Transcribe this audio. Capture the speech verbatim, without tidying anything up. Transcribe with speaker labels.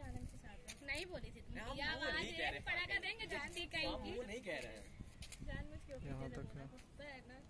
Speaker 1: आनंद के साथ
Speaker 2: नहीं बोली थी तुम।
Speaker 1: पढ़ा कर देंगे जान दी कहीं की।
Speaker 3: नहीं कह रहे हैं
Speaker 1: जानबूझ के
Speaker 4: यहाँ तक है।
Speaker 1: है ना।